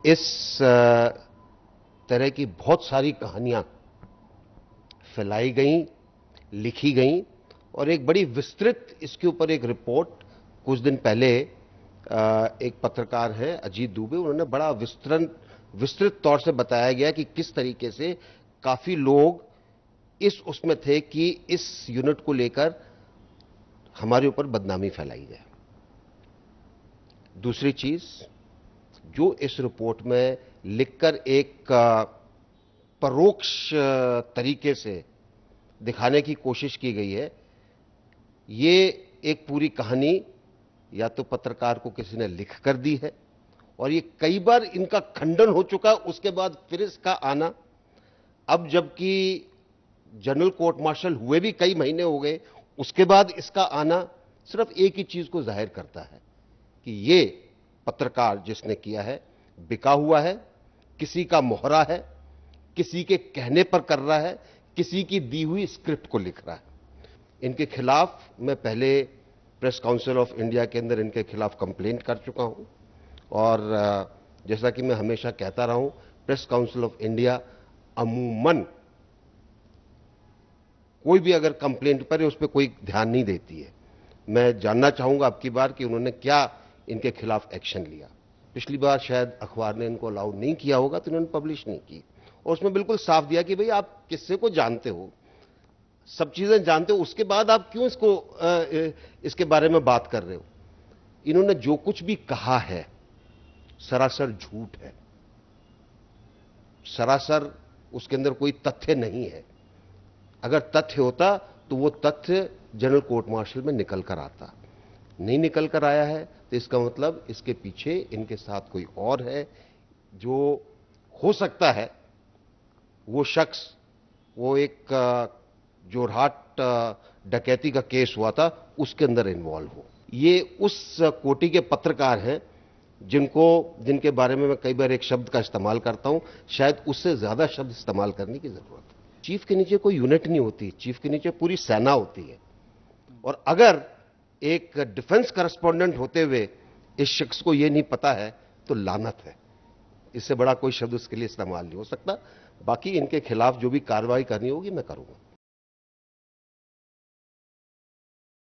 इस तरह की बहुत सारी कहानियां फैलाई गई, लिखी गई और एक बड़ी विस्तृत इसके ऊपर एक रिपोर्ट कुछ दिन पहले एक पत्रकार हैं अजीत दुबे, उन्होंने बड़ा विस्तृत तौर से बताया गया कि किस तरीके से काफी लोग उसमें थे कि इस यूनिट को लेकर हमारे ऊपर बदनामी फैलाई जाए। दूसरी चीज जो इस रिपोर्ट में लिखकर एक परोक्ष तरीके से दिखाने की कोशिश की गई है, ये एक पूरी कहानी या तो पत्रकार को किसी ने लिख कर दी है और ये कई बार इनका खंडन हो चुका, उसके बाद फिर इसका आना, अब जबकि जनरल कोर्ट मार्शल हुए भी कई महीने हो गए, उसके बाद इसका आना सिर्फ एक ही चीज को जाहिर करता है कि ये पत्रकार जिसने किया है बिका हुआ है, किसी का मोहरा है, किसी के कहने पर कर रहा है, किसी की दी हुई स्क्रिप्ट को लिख रहा है। इनके खिलाफ मैं पहले प्रेस काउंसिल ऑफ इंडिया के अंदर इनके खिलाफ कंप्लेंट कर चुका हूं और जैसा कि मैं हमेशा कहता रहा हूं, प्रेस काउंसिल ऑफ इंडिया अमूमन कोई भी अगर कंप्लेंट करे उस पर कोई ध्यान नहीं देती है। मैं जानना चाहूंगा अब की बार कि उन्होंने क्या इनके खिलाफ एक्शन लिया। पिछली बार शायद अखबार ने इनको अलाउ नहीं किया होगा तो इन्होंने पब्लिश नहीं की और उसमें बिल्कुल साफ दिया कि भाई आप किस्से को जानते हो, सब चीजें जानते हो, उसके बाद आप क्यों इसके बारे में बात कर रहे हो। इन्होंने जो कुछ भी कहा है सरासर झूठ है, सरासर उसके अंदर कोई तथ्य नहीं है। अगर तथ्य होता तो वो तथ्य जनरल कोर्ट मार्शल में निकल कर आता, नहीं निकल कर आया है तो इसका मतलब इसके पीछे इनके साथ कोई और है जो हो सकता है वो शख्स, वो एक जोरहाट डकैती का केस हुआ था उसके अंदर इन्वॉल्व हो। ये उस कोटि के पत्रकार हैं जिनके बारे में मैं कई बार एक शब्द का इस्तेमाल करता हूं, शायद उससे ज्यादा शब्द इस्तेमाल करने की जरूरत है। चीफ के नीचे कोई यूनिट नहीं होती, चीफ के नीचे पूरी सेना होती है और अगर एक डिफेंस करस्पॉन्डेंट होते हुए इस शख्स को यह नहीं पता है तो लानत है। इससे बड़ा कोई शब्द उसके लिए इस्तेमाल नहीं हो सकता। बाकी इनके खिलाफ जो भी कार्रवाई करनी होगी मैं करूंगा।